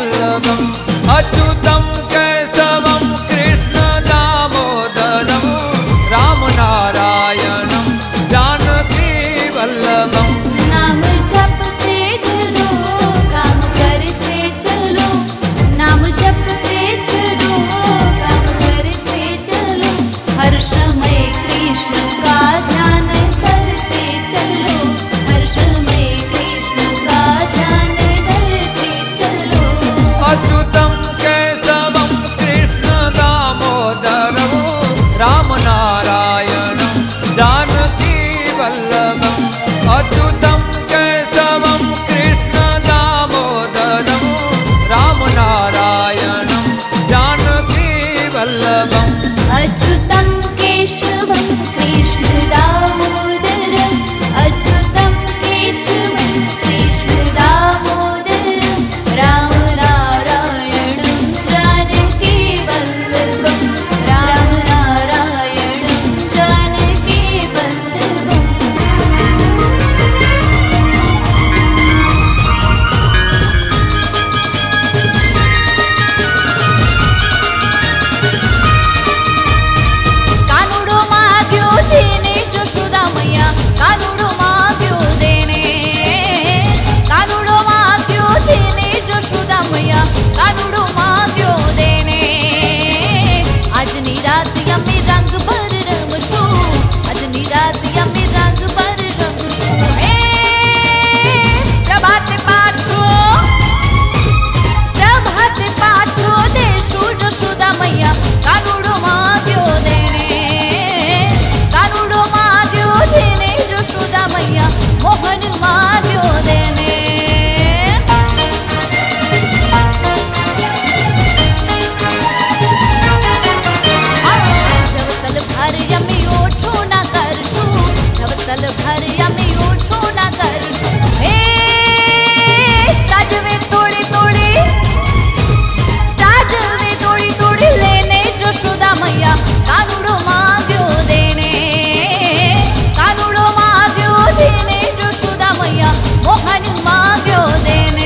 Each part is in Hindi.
वल्लभम् अच्युतं केशवं कृष्ण दामोदरं रामनारायणं जानकी वल्लभम्। नाम जपते चलो काम करते चलो, नाम जपते चलो काम करते चलो, हर समय कृष्ण का ध्यान करते चलो, हर समय कृष्ण का ध्यान करते चलो। अच्युतं केशवं कृष्ण दामोदरं रामनारायणं जानकी वल्लभम् अच्युतं केशवं कृष्ण दामोदरं रामनारायणं जानकी वल्लभम्। अच्युतं केशवं कृष्ण दामोदरं, अच्युतं केशवं कृष्ण दामोदरं रामनारायणं जानकी वल्लभं, रामनारायणं जानकी वल्लभम्। कानुडो माग्यो देने जशोदा मैया, कानुडो माग्यो देने, कानुडो माग्यो देने जशोदा मैया, कानुडो माग्यो देने। આજની રાત અમે રંગ પર રમશું, આજની રાત અમે રંગ પર રમશું, હે પ્રભાત પાછો, પ્રભાત પાછો દેશું જશોદા मैया, કાનુડો માગ્યો દેને, કાનુડો માગ્યો દેને જશોદા मैया, મોહન માગ્યો દેને। જવતલ ભર અમે ઓછો ના કરશું, જવતલ ભર અમે ઓછો ના કરશું, હે તાજવે તોડી તોડી, તાજવે તોડી તોડી લેને જશોદા मैया, કાનુડો માગ્યો દેને, કાનુડો માગ્યો દેને જશોદા मैया, મોહન માગ્યો દેને।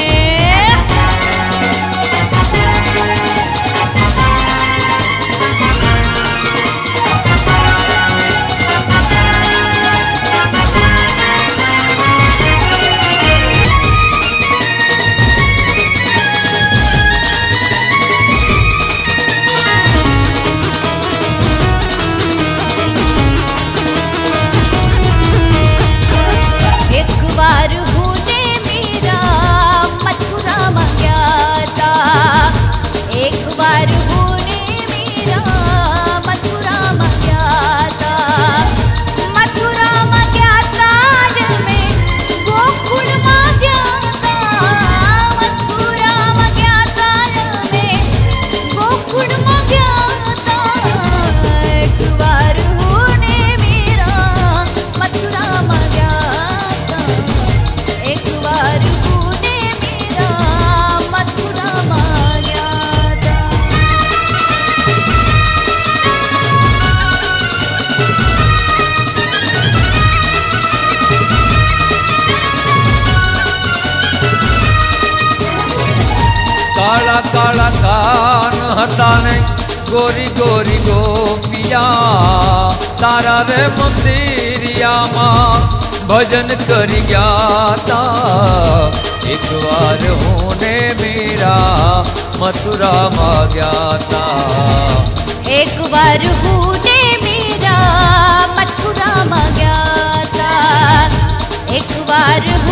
एक बार होने मेरा मथुरा में गया था, एक बार होने मेरा मथुरा में गया था, मथुरा में गया था में गोकुल में गया था, मथुरा में गया था में गोकुल में गया था। एक बार होने मेरा मथुरा में गया था, एक बार होने मेरा मथुरा में गया था। काला काला कान हताने गोरी गोरी गोपिया, तारा रे मंदिरिया माँ भजन करी गया था। एक बार होने मेरा मथुरा में गया था, एक बार होने मेरा मथुरा में गया था, एक बार